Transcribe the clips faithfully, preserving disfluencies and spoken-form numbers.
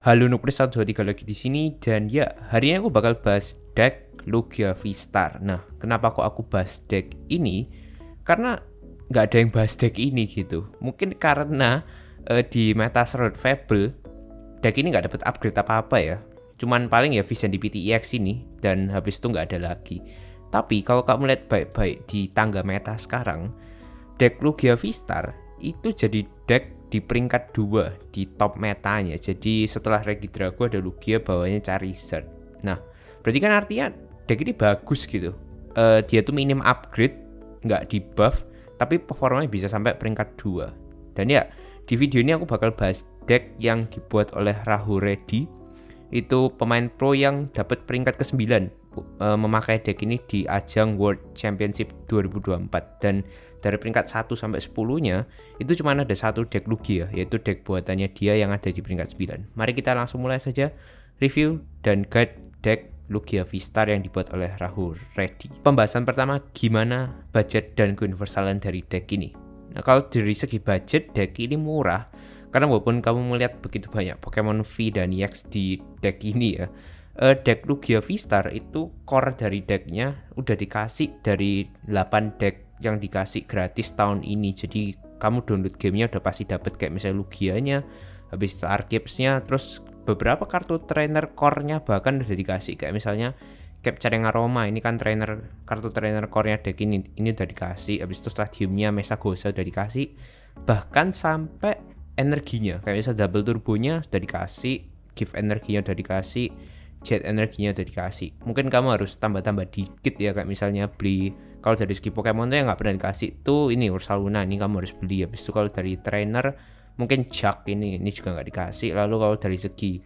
Halo Nukris satu dua tiga lagi di sini dan ya, hari ini aku bakal bahas deck Lugia V-Star. Nah, kenapa kok aku bahas deck ini? Karena nggak ada yang bahas deck ini gitu. Mungkin karena uh, di meta Survival deck ini nggak dapat upgrade apa-apa ya. Cuman paling ya Vision D P T E X ini dan habis itu nggak ada lagi. Tapi kalau kamu lihat baik-baik di tangga meta sekarang, deck Lugia V-Star itu jadi deck di peringkat dua di top metanya. Jadi setelah Regidrago ada Lugia, bawahnya Charizard. Nah, berarti kan artinya deck ini bagus gitu. Uh, dia tuh minim upgrade, nggak di buff, tapi performanya bisa sampai peringkat dua. Dan ya, di video ini aku bakal bahas deck yang dibuat oleh Rahul Reddy. Itu pemain pro yang dapat peringkat ke sembilan uh, memakai deck ini di ajang World Championship dua ribu dua puluh empat. Dan dari peringkat satu sampai sepuluh-nya itu cuma ada satu deck Lugia, yaitu deck buatannya dia yang ada di peringkat sembilan. Mari kita langsung mulai saja review dan guide deck Lugia V-Star yang dibuat oleh Rahul Reddy. Pembahasan pertama, gimana budget dan keuniversalan dari deck ini. Nah, kalau dari segi budget, deck ini murah karena walaupun kamu melihat begitu banyak Pokemon V dan E X di deck ini ya, uh, deck Lugia V-Star itu core dari decknya udah dikasih dari delapan deck yang dikasih gratis tahun ini. Jadi kamu download gamenya udah pasti dapet kayak misalnya Lugianya, habis itu Arceus-nya, terus beberapa kartu trainer core-nya bahkan udah dikasih kayak misalnya Capturing Aroma, ini kan trainer kartu trainer core-nya deck ini ini udah dikasih, habis itu Stadiumnya Mesagoza udah dikasih, bahkan sampai energinya kayak misalnya Double Turbonya udah dikasih, Gift energinya udah dikasih, Jet energinya udah dikasih. Mungkin kamu harus tambah-tambah dikit ya, kayak misalnya beli, kalau dari segi Pokemon tuh yang nggak pernah dikasih tuh ini Ursaluna, ini kamu harus beli. Habis itu kalau dari trainer mungkin Jack ini ini juga nggak dikasih. Lalu kalau dari segi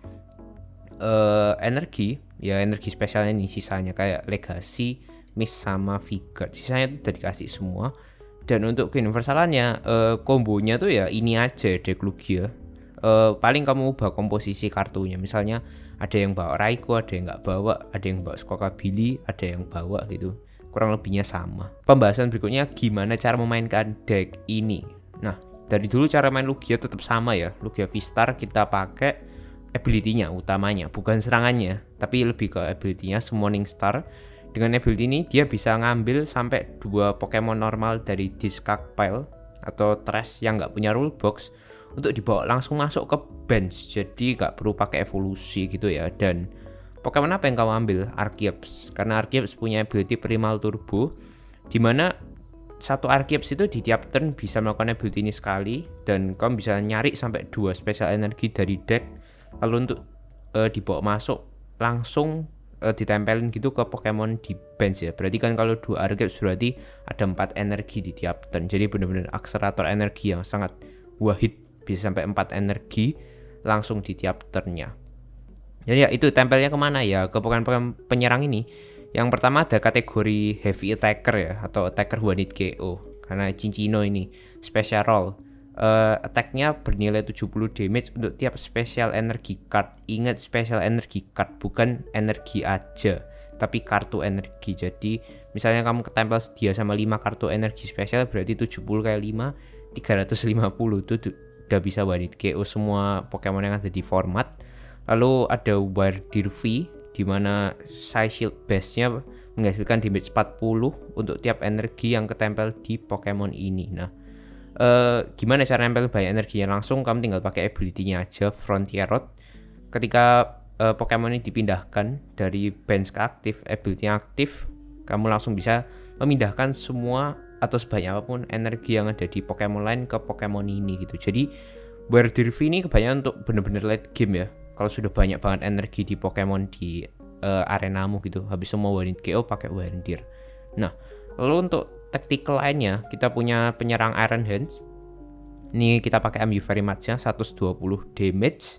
uh, energi ya, energi spesialnya ini sisanya kayak Legacy, Mist sama Vigor, sisanya tuh udah dikasih semua. Dan untuk keuniversalannya, uh, kombonya tuh ya ini aja deck Lugia. Uh, paling kamu ubah komposisi kartunya, misalnya ada yang bawa Raikou, ada yang nggak bawa, ada yang bawa Skokabili, ada yang bawa gitu, kurang lebihnya sama. Pembahasan berikutnya, gimana cara memainkan deck ini. Nah, dari dulu cara main Lugia tetap sama ya. Lugia V-Star kita pakai ability-nya utamanya, bukan serangannya, tapi lebih ke ability-nya, Summoning Star. Dengan ability ini dia bisa ngambil sampai dua Pokemon normal dari discard pile atau trash yang nggak punya rule box untuk dibawa langsung masuk ke bench. Jadi nggak perlu pakai evolusi gitu ya. Dan Pokemon apa yang kamu ambil? Arceus, karena Arceus punya ability Primal Turbo, dimana satu Arceus itu di tiap turn bisa melakukan ability ini sekali, dan kamu bisa nyari sampai dua special energi dari deck lalu untuk uh, dibawa masuk langsung uh, ditempelin gitu ke Pokemon di bench ya. Berarti kan kalau dua Arceus berarti ada empat energi di tiap turn. Jadi benar-benar akselerator energi yang sangat wahid, bisa sampai empat energi langsung di tiap turnnya. Jadi ya itu tempelnya kemana ya, ke Pokemon penyerang ini. Yang pertama ada kategori heavy attacker ya, atau attacker one hit K O, karena Cinccino ini special roll. Uh, attacknya bernilai tujuh puluh damage untuk tiap special energy card. Ingat, special energy card, bukan energi aja, tapi kartu energi. Jadi misalnya kamu ketempel dia sama lima kartu energi spesial, berarti tujuh puluh kali lima, tiga ratus lima puluh, itu udah bisa one hit K O semua Pokemon yang ada di format. Lalu ada Wardir V, dimana Psy Shield base-nya menghasilkan damage empat puluh untuk tiap energi yang ketempel di Pokemon ini. Nah, uh, gimana cara nempel banyak energinya? Langsung kamu tinggal pakai ability-nya aja, Frontier Road. Ketika uh, Pokemon ini dipindahkan dari bench ke aktif, ability-nya aktif, kamu langsung bisa memindahkan semua atau sebanyak apapun energi yang ada di Pokemon lain ke Pokemon ini gitu. Jadi Wardir V ini kebanyakan untuk bener-bener late game ya. Kalau sudah banyak banget energi di Pokemon di uh, arenamu gitu, habis semua one hit K O pakai Wardir. Nah, lalu untuk tactical lainnya kita punya penyerang Iron Hands. Ini kita pakai M U Very Much-nya seratus dua puluh damage,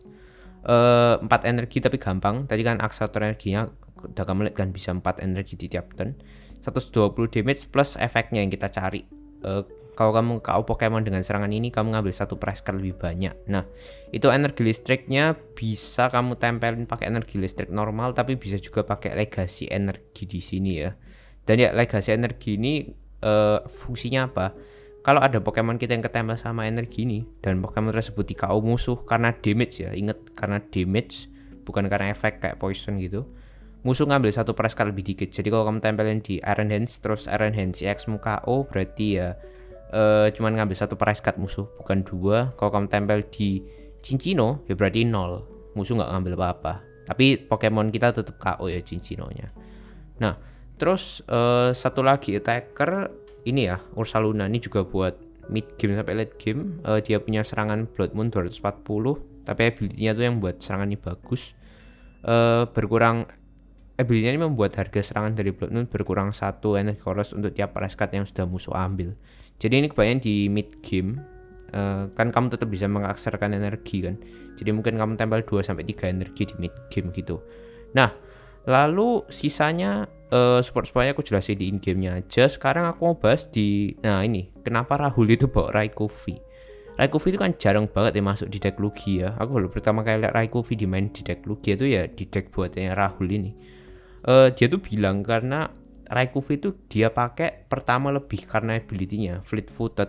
uh, empat energi tapi gampang. Tadi kan akselerator energinya udah kamu lihat kan, bisa empat energi di tiap turn. seratus dua puluh damage plus efeknya yang kita cari. Uh, Kalau kamu K O Pokemon dengan serangan ini, kamu ngambil satu prize card lebih banyak. Nah, itu energi listriknya bisa kamu tempelin pakai energi listrik normal, tapi bisa juga pakai Legacy energi di sini ya. Dan ya, Legacy energi ini uh, fungsinya apa? kalau ada Pokemon kita yang ketempel sama energi ini dan Pokemon tersebut di K O musuh karena damage ya, inget karena damage bukan karena efek kayak poison gitu, musuh ngambil satu price card lebih dikit. Jadi kalau kamu tempelin di Iron Hands terus Iron Hands E X mu K O, berarti ya uh, cuman ngambil satu price card musuh bukan dua. Kalau kamu tempel di Cinccino ya berarti nol, musuh nggak ngambil apa-apa, tapi Pokemon kita tetap K O ya Cinccino-nya. Nah terus uh, satu lagi attacker ini ya, Ursaluna. Ini juga buat mid game sampai late game. uh, Dia punya serangan Blood Moon dua ratus empat puluh, tapi ability-nya tuh yang buat serangan ini bagus. uh, Berkurang ability-nya ini membuat harga serangan dari Blood Moon berkurang satu energi chorus untuk tiap price card yang sudah musuh ambil. Jadi ini kebanyakan di mid game. uh, Kan kamu tetap bisa mengakserkan energi kan. Jadi mungkin kamu tempel dua sampai tiga energi di mid game gitu. Nah lalu sisanya uh, support-supportnya aku jelasin di in-game-nya aja. Sekarang aku mau bahas di, nah ini, kenapa Rahul itu bawa Raikou V. Raikou V itu kan jarang banget ya masuk di deck Lugia. Aku baru pertama kali lihat Raikou V dimain di deck Lugia itu ya di deck buatnya Rahul ini. uh, Dia tuh bilang karena Raikou V itu dia pakai pertama lebih karena ability-nya fleet-footed,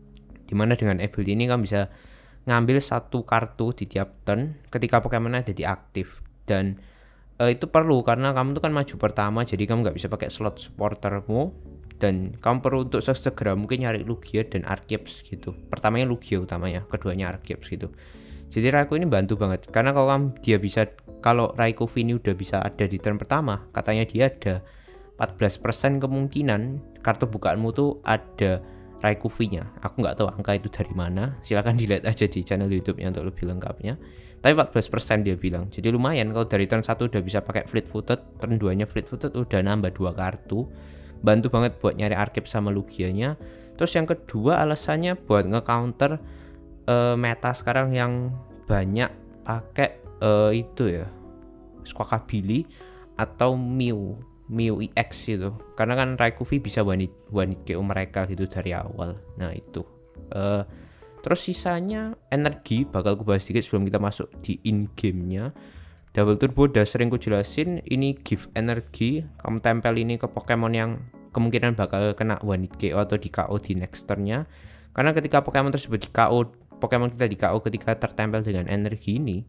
dimana dengan ability ini kamu bisa ngambil satu kartu di tiap turn ketika Pokemon ada di aktif. Dan Uh, itu perlu karena kamu tuh kan maju pertama, jadi kamu nggak bisa pakai slot supportermu, dan kamu perlu untuk segera mungkin nyari Lugia dan Arceus gitu. Pertamanya Lugia utamanya, keduanya Arceus gitu. Jadi Raikou ini bantu banget karena kalau kamu dia bisa, kalau Raikou V ini udah bisa ada di turn pertama, katanya dia ada empat belas persen kemungkinan kartu bukaanmu tuh ada Raikou V-nya. Aku nggak tahu angka itu dari mana, silahkan dilihat aja di channel YouTube-nya untuk lebih lengkapnya. Tapi empat belas persen dia bilang. Jadi lumayan kalau dari turn satu udah bisa pakai fleet footed, turn dua nya fleet footed udah nambah dua kartu. Bantu banget buat nyari Arceus sama Lugia-nya. Terus yang kedua alasannya buat nge-counter uh, meta sekarang yang banyak pakai uh, itu ya, Squawkabilly atau Mew, Mew E X gitu. Karena kan Raikou V bisa one hit, one hit K O mereka gitu dari awal. Nah itu. Uh, Terus sisanya energi bakal aku bahas sedikit sebelum kita masuk di in-game-nya. Double Turbo udah sering ku jelasin, ini give energi. Kamu tempel ini ke Pokemon yang kemungkinan bakal kena one hit K O atau di K O di next turn-nya. Karena ketika Pokemon tersebut di K O, Pokemon kita di K O ketika tertempel dengan energi ini,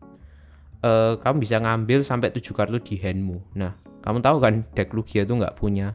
uh, kamu bisa ngambil sampai tujuh kartu di handmu. Nah, kamu tahu kan deck Lugia tuh nggak punya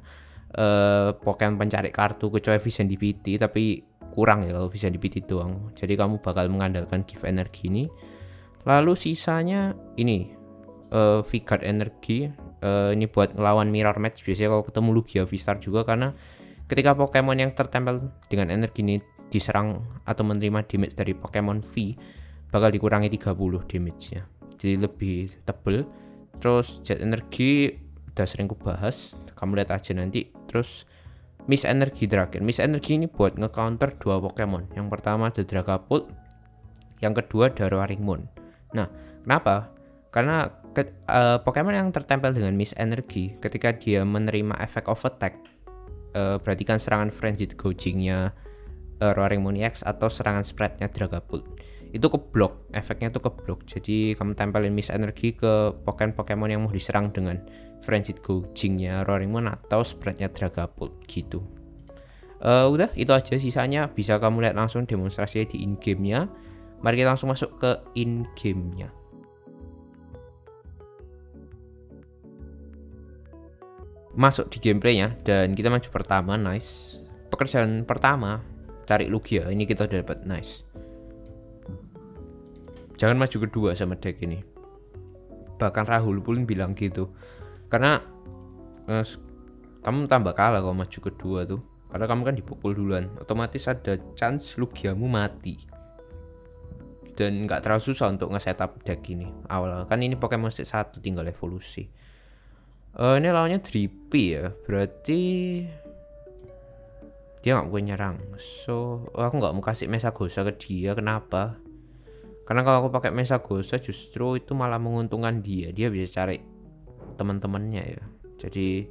uh, Pokemon pencari kartu kecuali Vision D P T, tapi kurang ya kalau bisa dipilih doang. Jadi kamu bakal mengandalkan give energi ini. Lalu sisanya ini uh, V-Guard energi. uh, Ini buat ngelawan mirror match. Biasanya kalau ketemu Lugia V-Star juga, karena ketika Pokemon yang tertempel dengan energi ini diserang atau menerima damage dari Pokemon V, bakal dikurangi tiga puluh damage-nya, jadi lebih tebel. Terus jet energi udah sering ku bahas, kamu lihat aja nanti. Terus Miss Energy terakhir. Miss Energy ini buat nge-counter dua Pokemon. Yang pertama ada Dragapult, yang kedua ada Roaring Moon. Nah, kenapa? Karena ke, uh, Pokemon yang tertempel dengan Miss Energy ketika dia menerima effect of attack, uh, berarti kan serangan Frenzied Gouging-nya uh, Roaring Moon E X atau serangan spread-nya Dragapult, itu keblok, efeknya tuh keblok. Jadi kamu tempelin Miss Energy ke Pokemon-Pokemon yang mau diserang dengan Frenzied Gouging-nya Roaring Moon atau spread-nya Dragapult gitu. Uh, udah itu aja, sisanya bisa kamu lihat langsung demonstrasinya di in-game-nya. Mari kita langsung masuk ke in-game-nya. Masuk di gameplaynya dan kita maju pertama, nice. Pekerjaan pertama cari Lugia, ini kita udah dapat, nice. Jangan maju kedua sama deck ini. Bahkan Rahul pun bilang gitu. Karena eh, kamu tambah kalah kalau maju kedua tuh. Karena kamu kan dipukul duluan, otomatis ada chance Lugiamu mati. Dan nggak terlalu susah untuk nge-setup deck ini awal. Kan ini Pokemon stage satu tinggal evolusi. Uh, ini lawannya Drippy ya, berarti dia nggak boleh nyerang. So aku nggak mau kasih Mesagoza ke dia. Kenapa? Karena kalau aku pakai Mesagoza justru itu malah menguntungkan dia. Dia bisa cari teman-temannya ya. Jadi,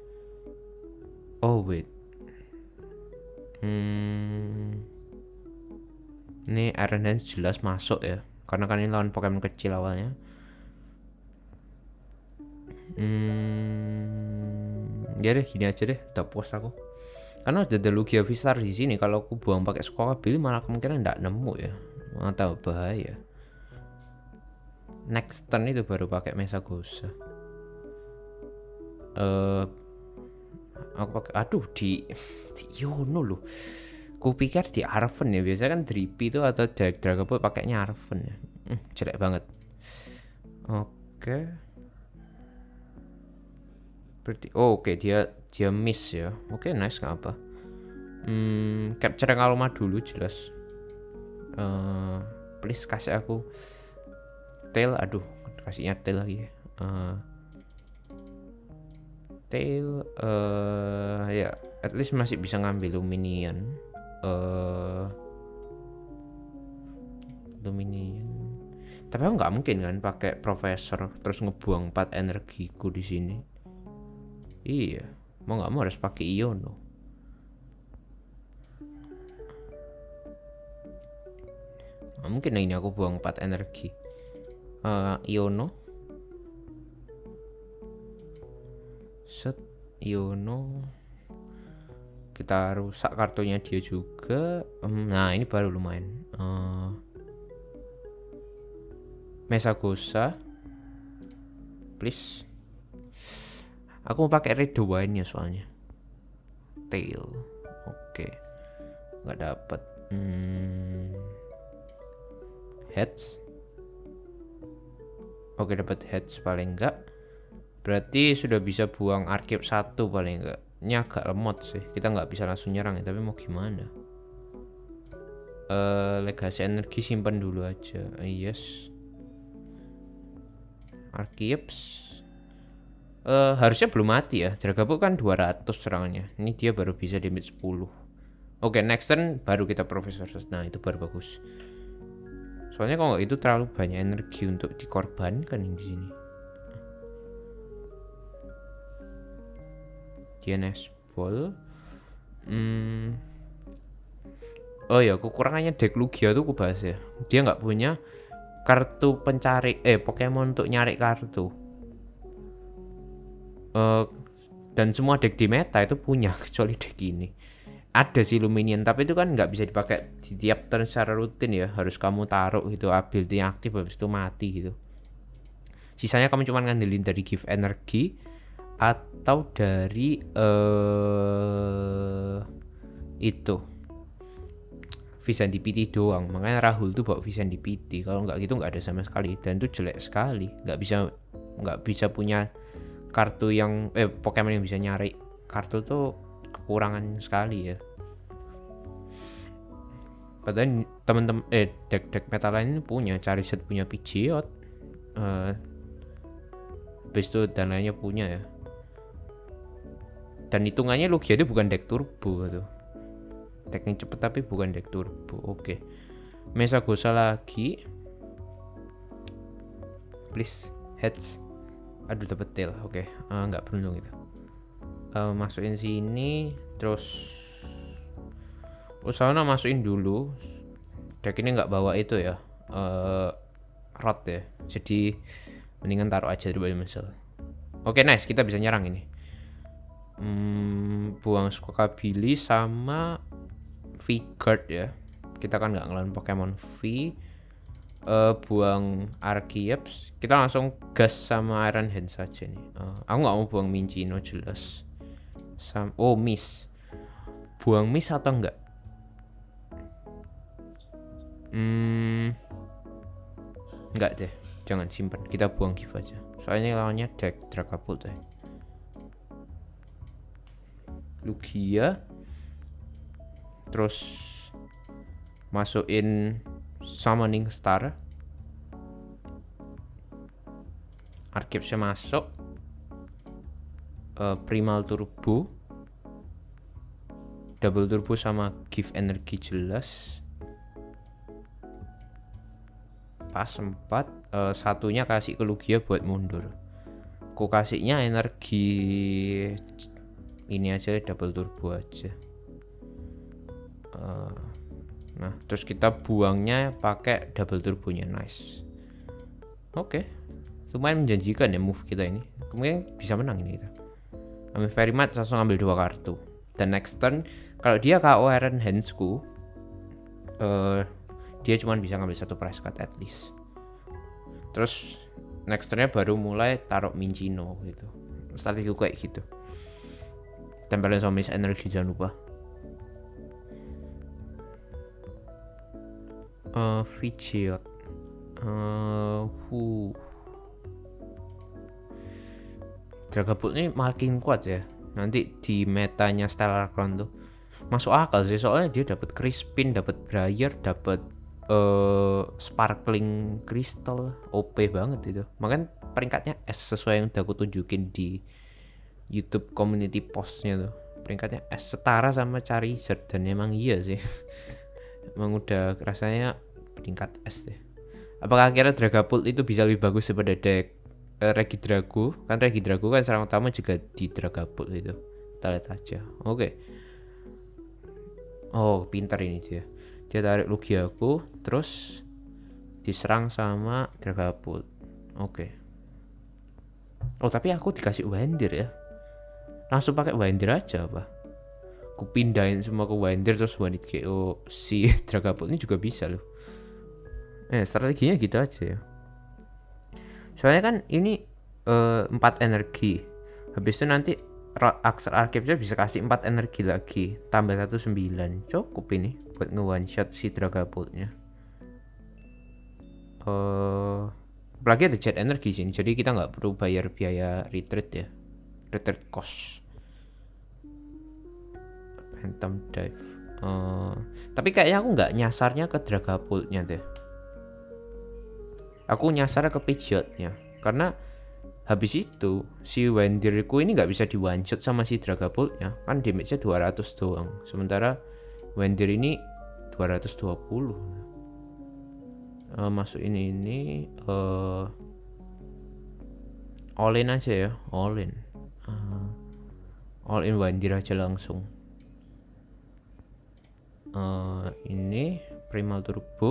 oh wait, hmm, ini Iron Hands jelas masuk ya. Karena kan ini lawan Pokemon kecil awalnya. Hmm, ya deh gini aja deh, udah puas aku. Karena ada Lugia V-Star di sini. Kalau aku buang pakai Squawkabilly malah kemungkinan nggak nemu ya, atau bahaya. Next turn itu baru pakai Mesagosa. Eh, uh, aku pakai, aduh di, di Iono loh. Ku pikir di Arven ya, biasanya kan Drippy itu atau Dragapult pakainya Arven ya. Hmm, jelek banget. Oke. Berarti, oh oke okay. dia dia miss ya. Oke okay, nice, nggak apa. Hmm, capture Alma dulu jelas. Uh, please kasih aku tail, aduh kasihnya tail lagi ya. Uh, tail, uh, ya at least masih bisa ngambil Luminion. Uh, Luminion. Tapi aku nggak mungkin kan pakai Profesor terus ngebuang empat energiku di sini. Iya, mau nggak mau harus pakai Iono. Nggak mungkin ini aku buang empat energi. Uh, Iono. Set Iono. Kita rusak kartunya dia juga. Um, nah ini baru lumayan. Uh, Mesagosa, please. Aku mau pakai Red Wine nya soalnya. Tail, oke, okay. Nggak dapat. Hmm. Heads, oke okay, dapat heads paling enggak. Berarti sudah bisa buang Archeep satu paling enggak. Ini agak lemot sih. Kita nggak bisa langsung nyerang ya. Tapi mau gimana? Uh, Legasi energi simpan dulu aja. Uh, yes. Archeeps. Uh, harusnya belum mati ya. Dragapult kan dua ratus serangannya. Ini dia baru bisa damage sepuluh. Oke, okay, next turn baru kita Profesor. Nah, itu baru bagus. Soalnya kalau itu terlalu banyak energi untuk dikorbankan di sini. D N S Ball. Hmm. Oh ya, kekurangannya deck Lugia tuh aku bahas ya. Dia nggak punya kartu pencari eh Pokemon untuk nyari kartu. Uh, dan semua deck di meta itu punya kecuali deck ini. Ada sih Luminion, tapi itu kan nggak bisa dipakai di tiap turn secara rutin ya. Harus kamu taruh gitu, ability aktif habis itu mati gitu. Sisanya kamu cuma ngandelin dari give energi atau dari uh, itu Visandipiti doang. Makanya Rahul tuh bawa Visandipiti. Kalau nggak gitu nggak ada sama sekali, dan itu jelek sekali. Nggak bisa nggak bisa punya kartu yang eh Pokemon yang bisa nyari kartu tuh kekurangan sekali ya. Padahal temen-temen eh deck-deck meta lain ini punya, Charizard punya Pidgeot, uh, habis itu dan lainnya punya ya. Dan hitungannya Lugia itu bukan deck turbo tuh. Decknya cepet tapi bukan deck turbo. Oke. Okay. Mesagosa lagi. Please heads. Aduh dapat tail. Oke, okay. uh, nggak beruntung itu. Uh, masukin sini terus usahanya masukin dulu. Deck ini nggak bawa itu ya. Uh, rod ya. Jadi mendingan taruh aja dulu misal. Oke, okay, nice, kita bisa nyerang ini. Hmm, buang Squawkabilly sama V-Guard ya. Kita kan nggak ngelawan Pokemon V. Uh, buang Archeeps. Kita langsung gas sama Iron Hand saja nih. Uh, aku nggak mau buang Minccino jelas. Sam oh miss. Buang miss atau enggak? Hmm, enggak deh. Jangan simpan. Kita buang give aja. Soalnya lawannya deck Dragapult deh. Lugia. Terus masukin Summoning Star. Archeepsnya masuk. uh, Primal Turbo, Double Turbo sama Give Energy jelas. Pas empat. uh, Satunya kasih ke Lugia buat mundur. Ku kasihnya energi ini aja, Double Turbo aja. uh, Nah, terus kita buangnya pakai Double Turbonya. Nice. Oke, okay. Lumayan menjanjikan ya move kita ini. Kemudian bisa menang ini kita. Ambil very much langsung ambil dua kartu. Dan next turn kalau dia K O Iron Hands-ku, uh, dia cuma bisa ngambil satu price card at least. Terus next turn-nya baru mulai taruh Minccino gitu. Strategi kayak gitu. Tempelin sama Miss Energy jangan lupa. Uh, Pidgeot. Uh, huh. Dragapult ini makin kuat ya. Nanti di metanya Stellar Crown tuh masuk akal sih, soalnya dia dapat Crispin, dapat Briar, dapat uh, Sparkling Crystal, O P banget itu. Makanya peringkatnya S sesuai yang udah aku tunjukin di YouTube community postnya tuh. Peringkatnya S setara sama Charizard, dan emang iya sih. Emang udah rasanya peringkat S deh. Apakah kira Dragapult itu bisa lebih bagus daripada deck uh, Regidrago? Kan Regidrago kan serang utama juga di Dragapult itu. Kita lihat aja. Oke. Okay. Oh, pintar ini dia. Dia tarik Lugiaku, terus diserang sama Dragapult. Oke. Okay. Oh, tapi aku dikasih Wander ya. Langsung pakai Wander aja apa? Aku pindahin semua ke Wander terus one hit K O si Dragapult ini juga bisa loh. Eh, strateginya gitu aja ya. Soalnya kan ini uh, empat energi. Habis itu nanti Aksar Archetype bisa kasih empat energi lagi, tambah satu sembilan. Cukup ini buat nge-one shot si Dragapult-nya. Uh, apalagi ada jet energi sini, jadi kita nggak perlu bayar biaya retreat ya. Retreat cost. Phantom Dive. Uh, tapi kayaknya aku nggak nyasarnya ke Dragapult-nya deh. Aku nyasar ke Pidgeot-nya, karena habis itu si Wendirku ini nggak bisa di one shot sama si Dragapult-nya, kan damage-nya dua ratus doang. Sementara Wendir ini dua ratus dua puluh. Uh, masuk ini ini uh, all in aja ya, all in. Uh, all in Wendir aja langsung. Uh, ini Primal Turbo,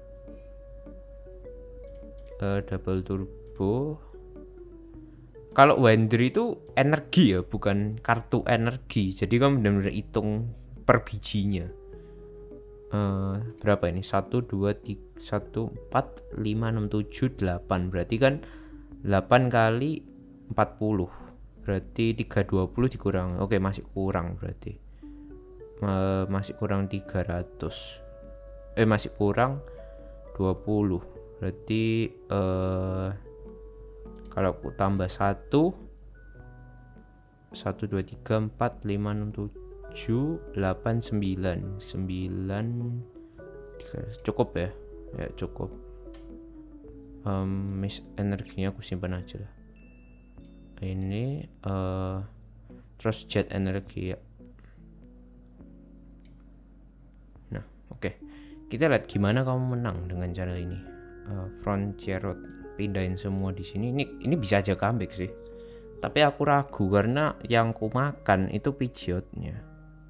uh, double turbo. Kalau Wander itu energi ya, bukan kartu energi. Jadi kamu benar-benar hitung per bijinya. Uh, berapa ini? satu, dua, tiga, satu, empat, lima, enam, tujuh, delapan. Berarti kan delapan kali empat puluh. Berarti tiga ratus dua puluh dikurang. Oke, masih kurang berarti. Uh, masih kurang tiga ratus. Eh, masih kurang dua puluh. Berarti uh, kalau aku tambah satu, satu, dua, tiga, empat, lima, enam, tujuh, delapan, sembilan, sembilan, cukup ya, ya cukup. Um, miss energinya aku simpan aja lah. Ini, uh, terus jet energi ya. Nah, oke, okay. Kita lihat gimana kamu menang dengan cara ini. Uh, Frontier Road. Pindahin semua di sini. Ini ini bisa aja comeback sih. Tapi aku ragu karena yang ku makan itu Pidgeot-nya.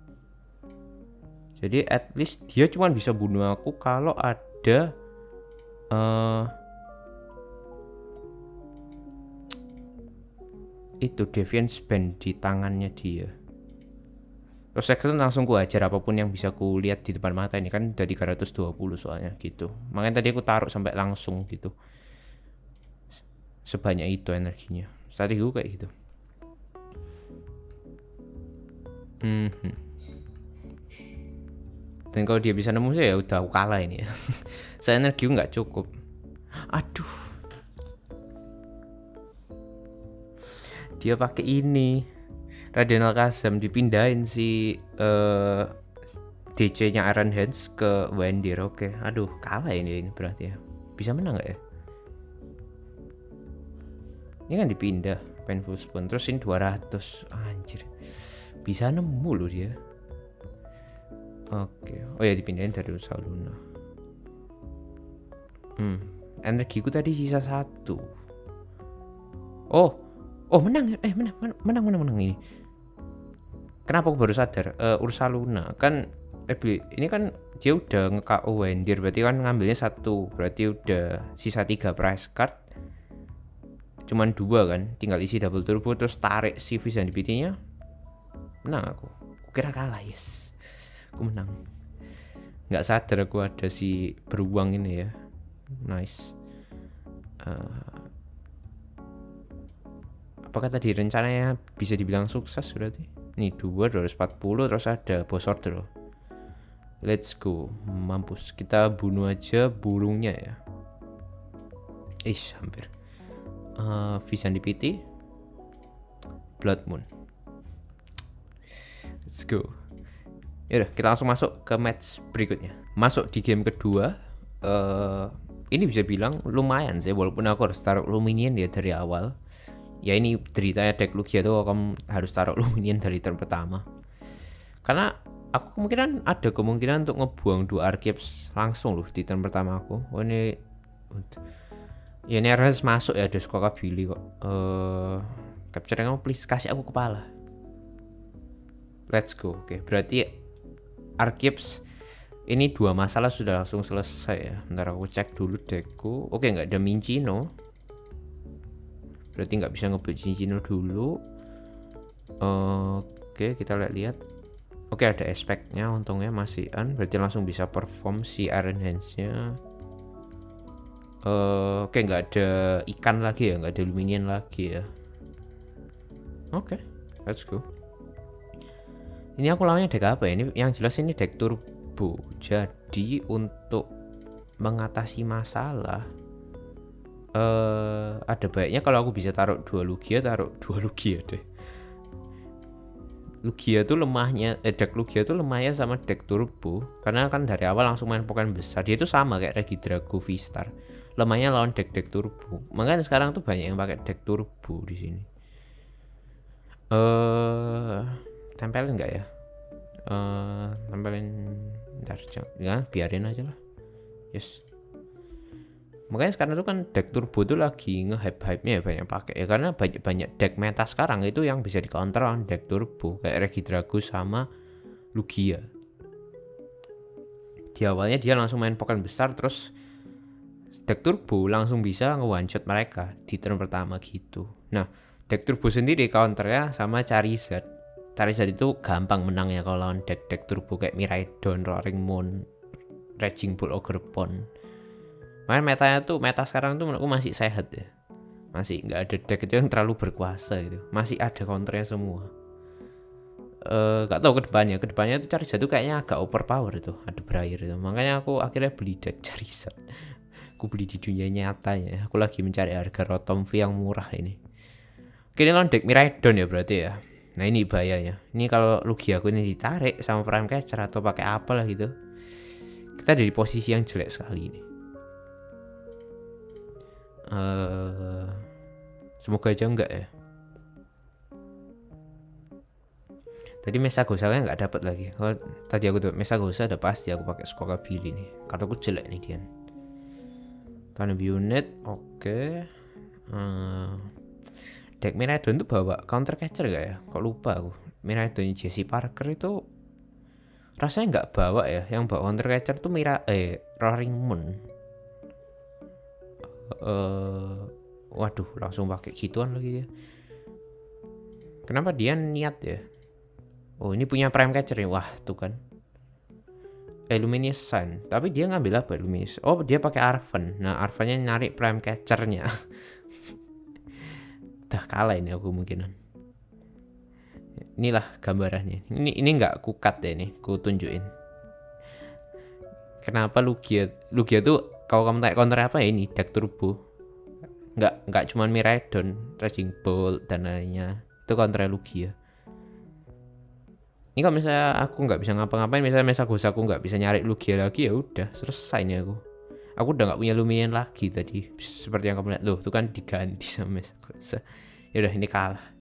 Jadi at least dia cuma bisa bunuh aku kalau ada uh, itu Defiance Band di tangannya dia. Terus saya langsung ku ajar apapun yang bisa ku lihat di depan mata. Ini kan udah tiga ratus dua puluh soalnya gitu. Makanya tadi aku taruh sampai langsung gitu. Sebanyak itu energinya. Strategi gue kayak gitu. Mm-hmm. Dan kalau dia bisa nemu saya ya udah aku kalah ini ya. Saya energi nggak cukup. Aduh. Dia pakai ini. Radenal Kazam dipindahin si uh, D C-nya Iron Hands ke Wander. Oke. Aduh, kalah ini, ini berarti ya. Bisa menang nggak ya? Ini kan dipindah Painful Spoon, terus ini dua ratus. Anjir. Bisa nemu loh dia. Oke. Oh ya, dipindahin dari Ursaluna. Hmm. Energiku tadi sisa satu. Oh. Oh, menang. Eh, menang, menang, menang, menang ini. Kenapa aku baru sadar? Uh, Ursaluna kan eh, ini kan dia udah nge-K O Wander, berarti kan ngambilnya satu. Berarti udah sisa tiga prize card. Cuman dua kan, tinggal isi double turbo terus tarik si Vision D P T-nya. Menang aku. Oke kira kalah, yes. Aku menang. Nggak sadar aku ada si beruang ini ya. Nice. Uh, apakah tadi rencananya bisa dibilang sukses berarti? Nih dua dua ratus empat puluh terus ada boss order. Let's go. Mampus. Kita bunuh aja burungnya ya. Ish, hampir. Uh, Visandipiti, Blood Moon. Let's go. Yaudah, kita langsung masuk ke match berikutnya. Masuk di game kedua. Uh, ini bisa bilang lumayan sih, walaupun aku harus taruh Luminian ya dari awal. Ya ini ceritanya deck Lugia tuh kamu harus taruh Luminian dari turn pertama. Karena aku kemungkinan ada kemungkinan untuk ngebuang dua Archeops langsung loh di turn pertama aku. Oh ini, ya ini harus masuk ya, ada Skoka Billy kok. Uh, capture kamu please, kasih aku kepala. Let's go. Oke, okay, berarti Archeops ini dua masalah sudah langsung selesai ya. Bentar aku cek dulu deckku. Oke, okay, nggak ada Minccino. Berarti nggak bisa ngebuild Minccino dulu. Uh, Oke, okay, kita lihat-lihat. Oke, okay, ada aspeknya, untungnya masih an. Berarti langsung bisa perform si Iron Hands-nya. Uh, Oke, okay, nggak ada ikan lagi ya, nggak ada Luminian lagi ya. Oke, okay, let's go. Ini aku lawannya deck apa ya? Ini yang jelas ini deck turbo. Jadi untuk mengatasi masalah, uh, ada baiknya kalau aku bisa taruh dua Lugia, taruh dua Lugia deh. Lugia tuh lemahnya, eh deck Lugia tuh lemahnya sama deck turbo. Karena kan dari awal langsung main Pokemon besar. Dia itu sama kayak Regidrago V-Star. Lemahnya lawan deck-deck turbo. Makanya sekarang tuh banyak yang pakai deck turbo di sini. Eh uh, tempelin nggak ya? Uh, tempelin, ntar ya, biarin aja lah. Yes. Makanya sekarang tuh kan deck turbo tuh lagi nge-hype-hype-nya ya, banyak pakai ya, karena banyak banyak deck meta sekarang itu yang bisa di counter on deck turbo kayak Regidrago sama Lugia. Di awalnya dia langsung main Pokemon besar, terus deck turbo langsung bisa nge-one shot mereka di turn pertama gitu. Nah, deck turbo sendiri counternya sama Charizard. Charizard itu gampang menangnya kalau lawan deck-deck turbo kayak Miraidon, Roaring Moon, Raging Bull, Ogerpon. Makanya metanya tuh, meta sekarang tuh menurutku masih sehat ya. Masih nggak ada deck itu yang terlalu berkuasa gitu. Masih ada counternya semua. Uh, gak tahu kedepannya, kedepannya tuh Charizard tuh kayaknya agak overpower itu, ada berair itu. Makanya aku akhirnya beli deck Charizard. Aku beli di dunia nyatanya. Aku lagi mencari harga Rotom V yang murah ini. Oke, ini lawan deck Miraidon ya berarti ya. Nah ini bahayanya. Ini kalau Lugia aku ini ditarik sama Prime Catcher atau pakai apa lah gitu, kita ada di posisi yang jelek sekali ini. Uh, semoga aja enggak ya. Tadi Mesagosa-nya nggak dapat lagi. Kalau tadi aku tuh Mesagosa udah pasti aku pakai Skoka Billy nih. Kartuku jelek nih dia. Tanam unit, oke. Okay. Hmm. Deck Miraidon tuh bawa counter catcher gak ya? Kok lupa aku. Miraidon Jesse Parker itu rasanya nggak bawa ya. Yang bawa counter catcher tuh Mira eh Roaring Moon. Uh, waduh, langsung pakai gituan lagi dia. Kenapa dia niat ya? Oh, ini punya Prime Catcher nih. Wah, tuh kan. Eh, Luminous Sun. Tapi dia ngambil apa? Luminous. Oh, dia pakai Arven. Nah, Arvennya nyari Prime Catcher-nya. Udah kalah ini aku kemungkinan. Inilah gambarannya. Ini ini nggak ku cut ya nih. Ku tunjukin. Kenapa Lugia? Lugia tuh kalau kamu tanya counter apa ya ini? Deck turbo. Nggak nggak cuma Miraidon, Raging Bull dan lainnya. Itu counter Lugia. Ini kalau misalnya aku nggak bisa ngapa-ngapain, misalnya Mesagosa aku nggak bisa nyari Lugia lagi, ya udah selesai nih aku. Aku udah nggak punya Luminian lagi tadi, seperti yang kamu lihat loh, itu kan diganti sama Mesagosa. Ya udah ini kalah.